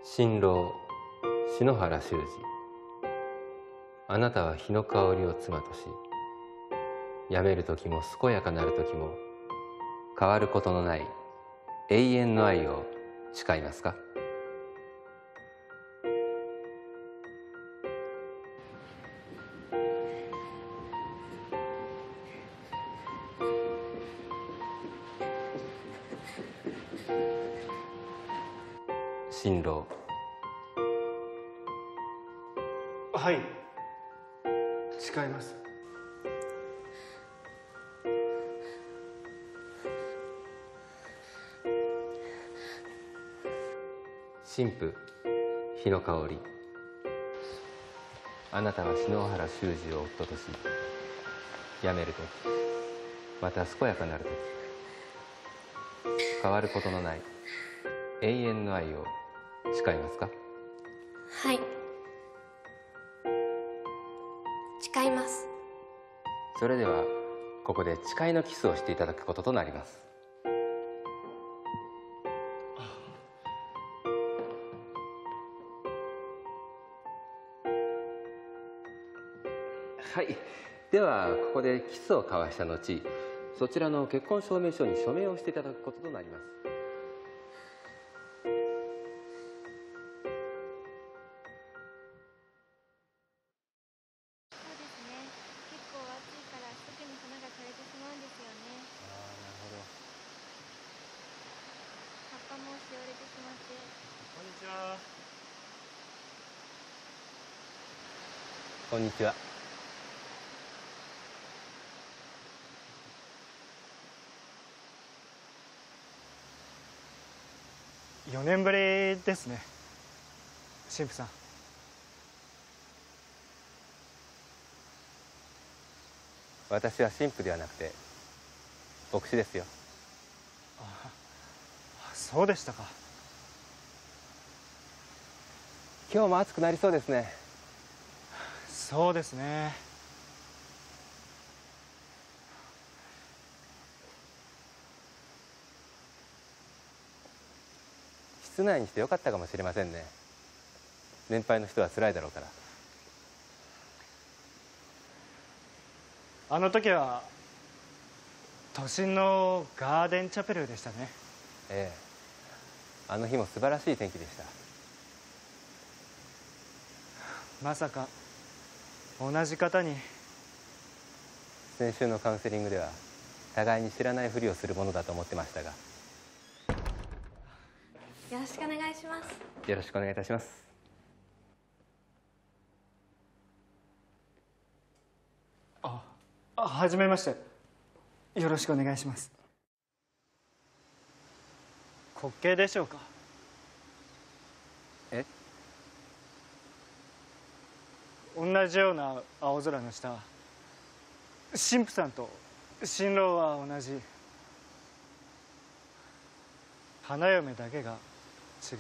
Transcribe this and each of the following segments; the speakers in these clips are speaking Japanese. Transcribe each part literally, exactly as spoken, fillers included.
新郎篠原修司、あなたは日の香りを妻とし、病める時も健やかなる時も変わることのない永遠の愛を誓いますか？新郎。 はい、誓います。 新婦日の香り、あなたは篠原修司を夫とし、病める時また健やかなる時変わることのない永遠の愛を誓いますか？ はい、誓います。 それではここで誓いのキスをしていただくこととなります。はい、ではここでキスを交わした後、そちらの結婚証明書に署名をしていただくこととなります。 そうですね。結構暑いからすぐに花が枯れてしまうんですよね。 ああ、なるほど。 葉っぱもしおれてしまって。 こんにちは。 こんにちは。 よねんぶりですね、神父さん。 私は神父ではなくて牧師ですよ。 あ、そうでしたか。 今日も暑くなりそうですね。 そうですね。 室内にしてよかったかもしれませんね。年配の人は辛いだろうから。 あの時は都心のガーデンチャペルでしたね。 ええ、あの日も素晴らしい天気でした。 まさか同じ方に。 先週のカウンセリングでは互いに知らないふりをするものだと思ってましたが。 よろしくお願いします。 よろしくお願いいたします。 あ、あ、はじめまして。よろしくお願いします。滑稽でしょうか。 え？ 同じような青空の下、神父さんと新郎は同じ。花嫁だけが違う。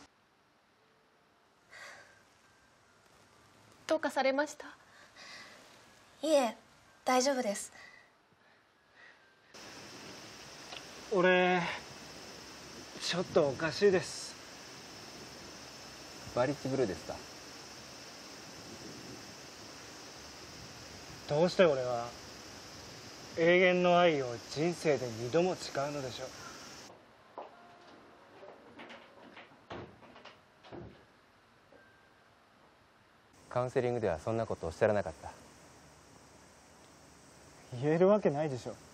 どうかされました？ いえ、大丈夫です。 俺ちょっとおかしいです。 バリッジブルーですか？ どうして俺は永遠の愛を人生で二度も誓うのでしょう。 カウンセリングではそんなことおっしゃらなかった。 言えるわけないでしょう。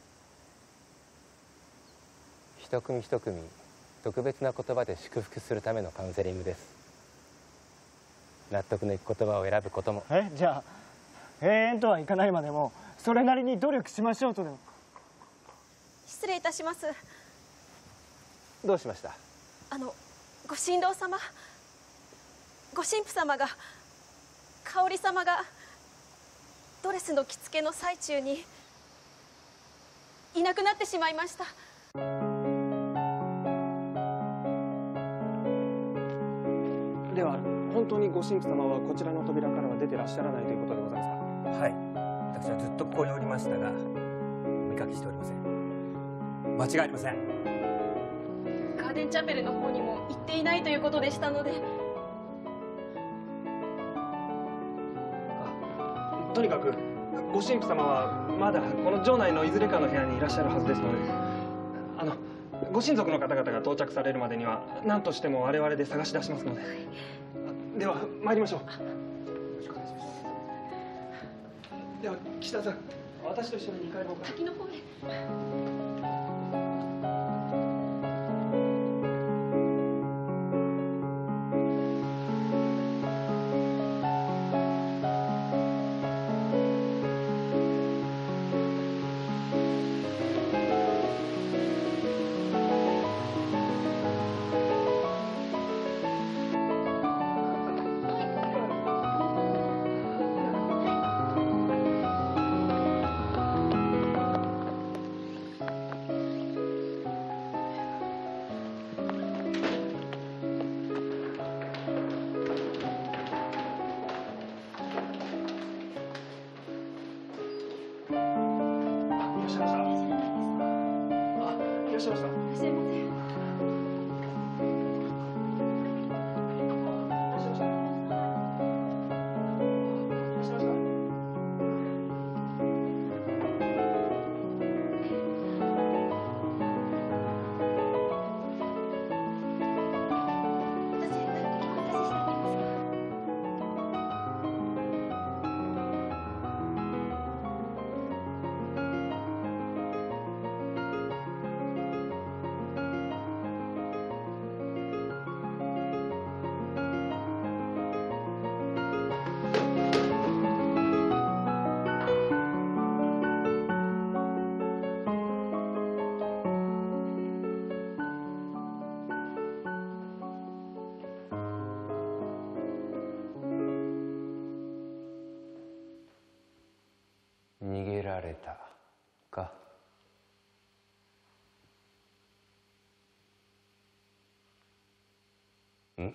一組一組特別な言葉で祝福するためのカウンセリングです。納得のいく言葉を選ぶことも。 え、じゃあ永遠とはいかないまでもそれなりに努力しましょうとでも。 失礼いたします。 どうしました？ あのご新郎様、ご神父様が、香織様がドレスの着付けの最中にいなくなってしまいました。 では本当にご神父様はこちらの扉からは出てらっしゃらないということでございますか？ はい、私はずっとここにおりましたが見かけしておりません。間違いありません。 ガガーデンチャペルの方にも行っていないということでしたので。 あ、とにかくご神父様はまだこの城内のいずれかの部屋にいらっしゃるはずですので、あのご親族の方々が到着されるまでには何としても我々で探し出しますので。では参りましょう。よろしくお願いします。では岸田さん、私と一緒ににかいの方から。 先の方へ。 逃げられたか。ん？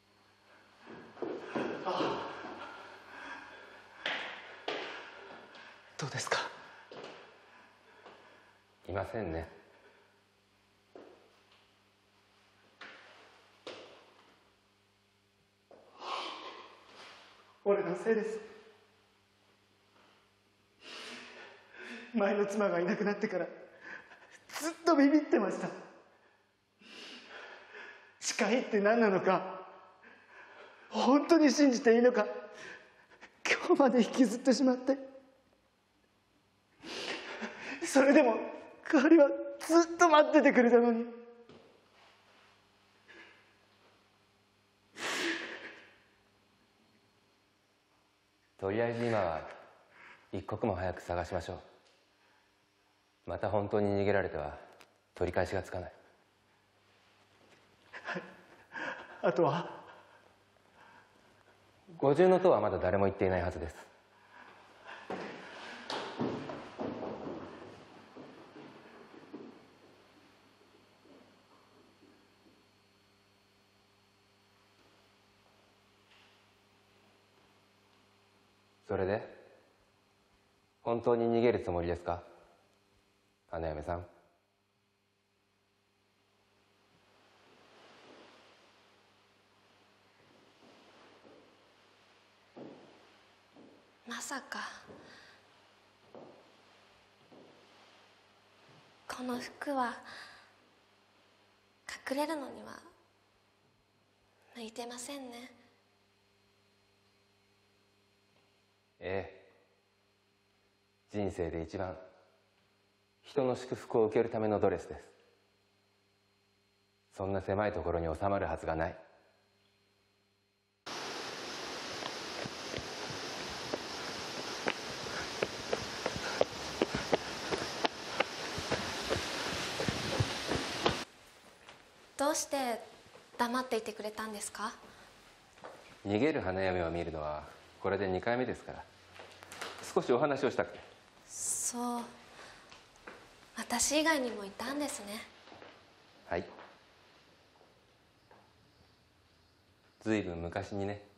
どうですか？ いませんね。 俺のせいです。前の妻がいなくなってからずっとビビってました。誓いって何なのか、本当に信じていいのか、今日まで引きずってしまって。それでも代わりはずっと待っててくれたのに。 とりあえず今は一刻も早く探しましょう。また本当に逃げられては取り返しがつかない。 はい。あとは五重塔はまだ誰も言っていないはずです。それで本当に逃げるつもりですか、花嫁さん。 まさかこの服は隠れるのには向いてませんね。 ええ、人生で一番人の祝福を受けるためのドレスです。そんな狭いところに収まるはずがない。 どうして黙っていてくれたんですか？ 逃げる花嫁を見るのはこれでにかいめですから、少しお話をしたくて。 そう、私以外にもいたんですね。 はい、ずいぶん昔にね。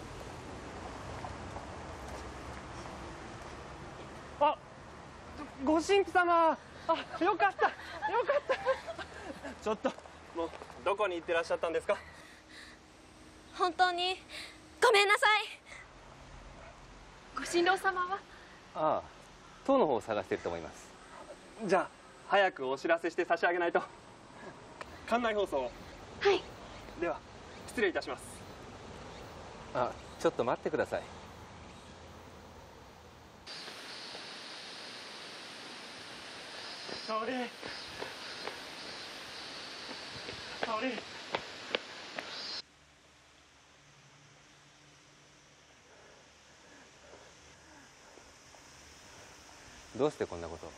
あ、ごご神父様、あ、よかったよかったちょっともうどこに行ってらっしゃったんですか？ 本当にごめんなさい。 ご新郎様は？ ああ、塔の方を探していると思います。 じゃあ早くお知らせして差し上げないと。館内放送を。 はい。 では失礼いたします。 あ、ちょっと待ってください。 香織、香織、 どうしてこんなことを？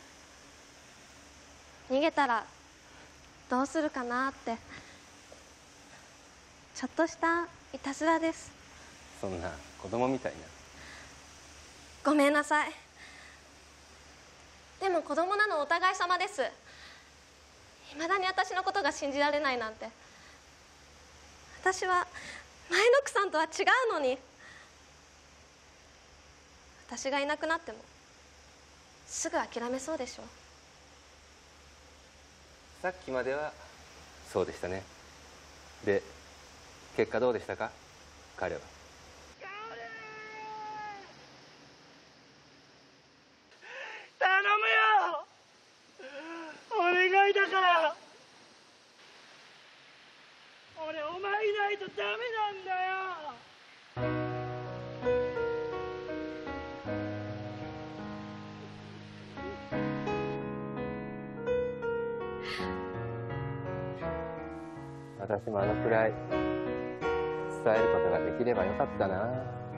逃げたらどうするかなって、ちょっとしたいたずらです。 そんな子供みたいな。 ごめんなさい。でも子供なのお互い様です。いまだに私のことが信じられないなんて。私は前の奥さんとは違うのに。私がいなくなってもすぐ諦めそうでしょ。 さっきまではそうでしたね。で、結果どうでしたか、彼は？ 頼むよ、お願いだから。俺お前いないとダメなんだよ。 私もあのくらい伝えることができればよかったな。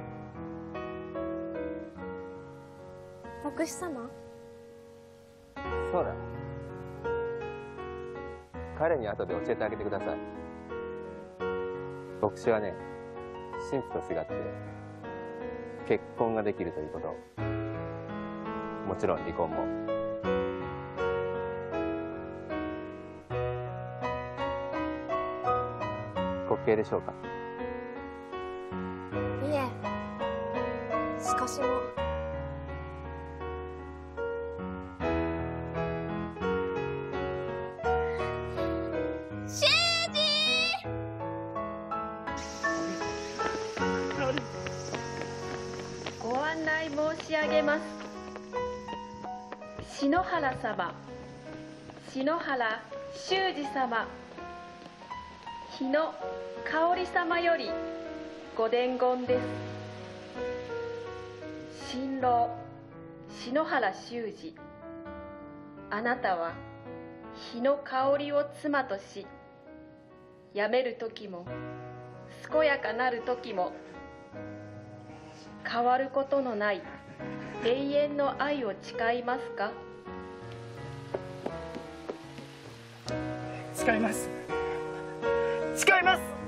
牧師様？ そうだ、彼に後で教えてあげてください。牧師はね、神父と違って結婚ができるということ、もちろん離婚も。滑稽でしょうか？ いえ、少しも。 ご案内申し上げます。篠原様、篠原修二様、日野香織様よりご伝言です。新郎篠原修二、あなたは日野香織を妻とし、やめる時も健やかなる時も変わることのない永遠の愛を誓いますか？ 誓います、誓います。